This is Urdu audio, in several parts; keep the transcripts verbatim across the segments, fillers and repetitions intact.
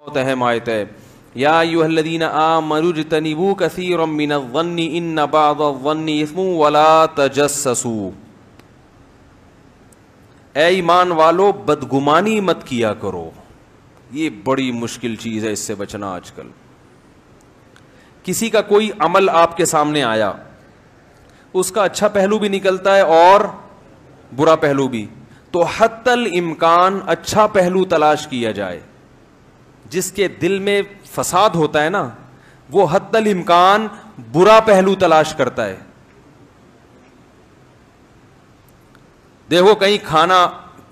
بہت اہم آیت ہے. یا ایھا الذین آمنوا اجتنبوا کثیرا من الظن ان بعض الظن اثم ولا تجسسوا. اے ایمان والو بدگمانی مت کیا کرو. یہ بڑی مشکل چیز ہے, اس سے بچنا. آج کل کسی کا کوئی عمل آپ کے سامنے آیا, اس کا اچھا پہلو بھی نکلتا ہے اور برا پہلو بھی, تو حتی الامکان اچھا پہلو تلاش کیا جائے. جس کے دل میں فساد ہوتا ہے نا, وہ حتی الامکان برا پہلو تلاش کرتا ہے. دیکھو کہیں کھانا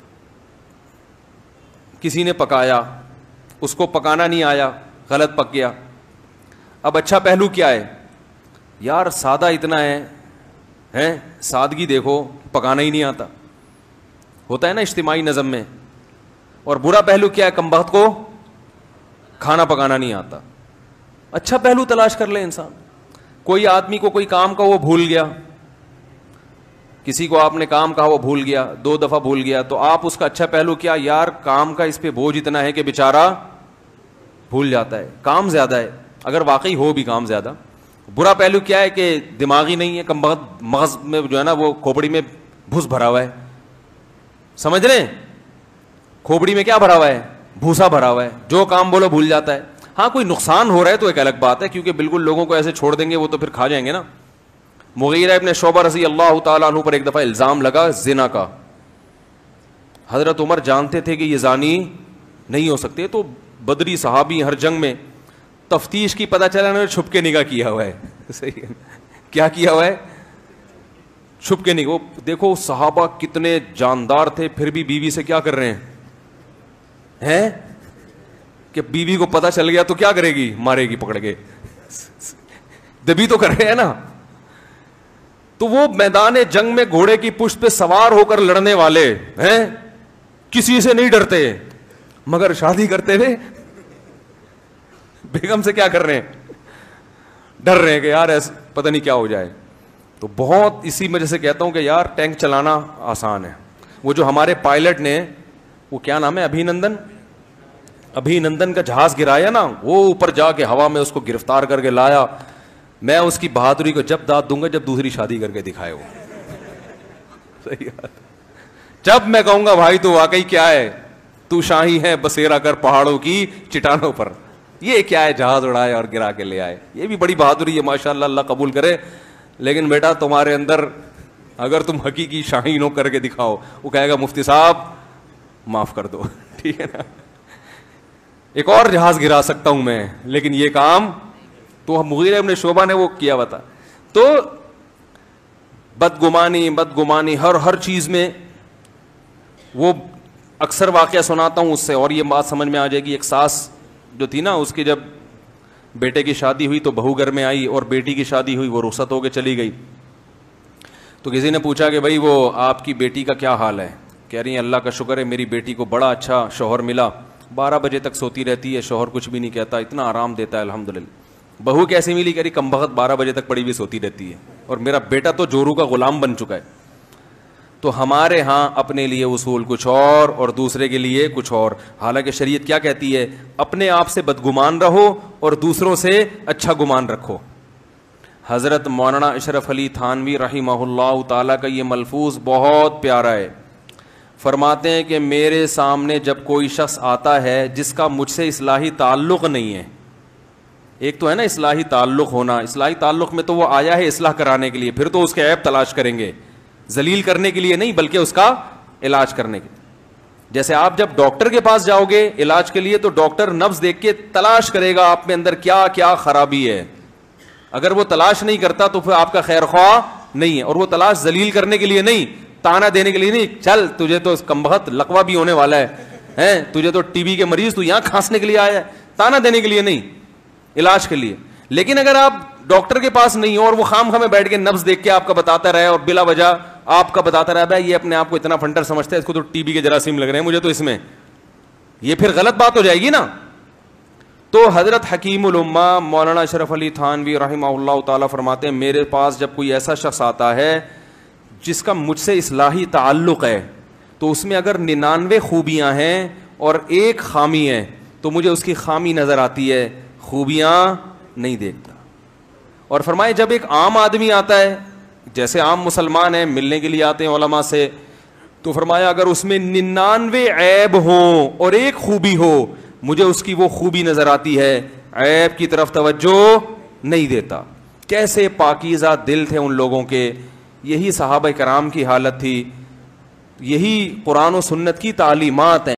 کسی نے پکایا, اس کو پکانا نہیں آیا, غلط پک گیا. اب اچھا پہلو کیا ہے, یار سادہ اتنا ہے, ہیں سادگی دیکھو, پکانا ہی نہیں آتا. ہوتا ہے نا اجتماعی نظم میں. اور برا پہلو کیا ہے, کمبخت کو کھانا پکانا نہیں آتا. اچھا پہلو تلاش کر لے انسان. کوئی آدمی کو کوئی کام کا وہ بھول گیا, کسی کو آپ نے کام کہا وہ بھول گیا, دو دفعہ بھول گیا, تو آپ اس کا اچھا پہلو کیا, یار کام کا اس پہ بوجھ اتنا ہے کہ بیچارہ بھول جاتا ہے, کام زیادہ ہے, اگر واقعی ہو بھی کام زیادہ. برا پہلو کیا ہے کہ دماغی نہیں ہے, کم بخت مغز میں جو ہے نا وہ کھوپڑی میں بھوس بھرا ہوا ہے. سمجھ رہے ہیں, کھوپڑی میں کیا بھرا ہوا ہے, بھوسا بھرا ہوا ہے, جو کام بولو بھول جاتا ہے. ہاں کوئی نقصان ہو رہا ہے تو ایک الگ بات ہے, کیونکہ بالکل لوگوں کو ایسے چھوڑ دیں گے وہ تو پھر کھا جائیں گے نا. مغیرہ ابن شعبہ رضی اللہ تعالیٰ عنہ پر ایک دفعہ الزام لگا زنا کا. حضرت عمر جانتے تھے کہ یہ زانی نہیں ہو سکتے, تو بدری صحابی ہر جنگ میں تفتیش کی پتہ چلا انہوں نے چھپ کے نکاح کیا ہوا ہے. صحیح ہے, کیا کیا ہوا ہے, چھپ کے نکاح. دیکھو صحابہ کتنے جاندار تھے, پھر بھی بیوی سے کیا کر رہے ہیں ہیں کہ بیوی کو پتہ چل گیا تو کیا کرے گی, مارے گی پکڑ کے, دبی تو کر رہے ہیں نا. تو وہ میدان جنگ میں گھوڑے کی پشت پہ سوار ہو کر لڑنے والے ہیں, کسی سے نہیں ڈرتے, مگر شادی کرتے ہوئے بیگم سے کیا کر رہے ہیں, ڈر رہے ہیں کہ یار ایسا پتہ نہیں کیا ہو جائے. تو بہت اسی وجہ سے کہتا ہوں کہ یار ٹینک چلانا آسان ہے. وہ جو ہمارے پائلٹ نے, وہ کیا نام ہے, ابھی نندن ابھی نندن کا جہاز گرایا نا, وہ اوپر جا کے ہوا میں اس کو گرفتار کر کے لایا. میں اس کی بہادری کو جب داد دوں گا جب دوسری شادی کر کے دکھائے وہ. صحیح بات, جب میں کہوں گا بھائی تو واقعی کیا ہے, تو شاہی ہے بسیرا کر پہاڑوں کی چٹانوں پر, یہ کیا ہے جہاز اڑائے اور گرا کے لے آئے. یہ بھی بڑی بہادری ہے ماشاء اللہ, اللہ قبول کرے. لیکن بیٹا تمہارے اندر اگر تم حقیقی شاہین ہو کر کے دکھاؤ, وہ کہے گا مفتی صاحب معاف کر دو. ٹھیک ہے نا, ایک اور جہاز گرا سکتا ہوں میں, لیکن یہ کام تو مغیرہ ابن شعبہ نے وہ کیا ہوا تھا. تو بدگمانی بدگمانی ہر ہر چیز میں. وہ اکثر واقعہ سناتا ہوں اس سے, اور یہ بات سمجھ میں آ جائے گی. ایک ساس جو تھی نا, اس کی جب بیٹے کی شادی ہوئی تو بہو گھر میں آئی, اور بیٹی کی شادی ہوئی وہ رخصت ہو کے چلی گئی. تو کسی نے پوچھا کہ بھائی وہ آپ کی بیٹی کا کیا حال ہے. کہہ رہی ہیں اللہ کا شکر ہے میری بیٹی کو بڑا اچھا شوہر ملا, بارہ بجے تک سوتی رہتی ہے, شوہر کچھ بھی نہیں کہتا, اتنا آرام دیتا ہے الحمدللہ. بہو کیسی ملی, کہہ رہی کم بخت بارہ بجے تک پڑی ہوئی سوتی رہتی ہے, اور میرا بیٹا تو جورو کا غلام بن چکا ہے. تو ہمارے ہاں اپنے لیے اصول کچھ اور اور دوسرے کے لیے کچھ اور. حالانکہ شریعت کیا کہتی ہے, اپنے آپ سے بدگمان رہو اور دوسروں سے اچھا گمان رکھو. حضرت مولانا اشرف علی تھانوی رحمہ اللہ تعالیٰ کا یہ ملفوظ بہت پیارا ہے. فرماتے ہیں کہ میرے سامنے جب کوئی شخص آتا ہے جس کا مجھ سے اصلاحی تعلق نہیں ہے, ایک تو ہے نا اصلاحی تعلق ہونا, اصلاحی تعلق میں تو وہ آیا ہے اصلاح کرانے کے لیے, پھر تو اس کے عیب تلاش کریں گے, ذلیل کرنے کے لیے نہیں بلکہ اس کا علاج کرنے کے. جیسے آپ جب ڈاکٹر کے پاس جاؤ گے علاج کے لیے, تو ڈاکٹر نبض دیکھ کے تلاش کرے گا آپ میں اندر کیا کیا خرابی ہے. اگر وہ تلاش نہیں کرتا تو پھر آپ کا خیر خواہ نہیں ہے. اور وہ تلاش ذلیل کرنے کے لیے نہیں, تانا دینے کے لیے نہیں, چل تجھے تو کمبخت لقوہ بھی ہونے والا ہے, ہیں تجھے تو ٹی بی کے مریض, تو یہاں کھانسنے کے لیے آیا ہے, تانا دینے کے لیے نہیں, علاج کے لیے. لیکن اگر آپ ڈاکٹر کے پاس نہیں ہو اور وہ خام خامے بیٹھ کے نبض دیکھ کے آپ کا بتاتا رہے اور بلا وجہ آپ کا بتاتا رہا بھائی یہ اپنے آپ کو اتنا فنٹر سمجھتا ہے, اس کو تو ٹی بی کے جراثیم لگ رہے ہیں, مجھے تو اس میں, یہ پھر غلط بات ہو جائے گی نا. تو حضرت حکیم الامہ مولانا اشرف علی تھانوی رحمہ اللہ تعالیٰ فرماتے ہیں میرے پاس جب کوئی ایسا شخص آتا ہے جس کا مجھ سے اصلاحی تعلق ہے, تو اس میں اگر ننانوے خوبیاں ہیں اور ایک خامی ہے, تو مجھے اس کی خامی نظر آتی ہے, خوبیاں نہیں دیکھتا. اور فرمائے جب ایک عام آدمی آتا ہے, جیسے عام مسلمان ہیں ملنے کے لیے آتے ہیں علماء سے, تو فرمایا اگر اس میں ننانوے عیب ہوں اور ایک خوبی ہو, مجھے اس کی وہ خوبی نظر آتی ہے, عیب کی طرف توجہ نہیں دیتا. کیسے پاکیزہ دل تھے ان لوگوں کے. یہی صحابہ کرام کی حالت تھی, یہی قرآن و سنت کی تعلیمات ہیں.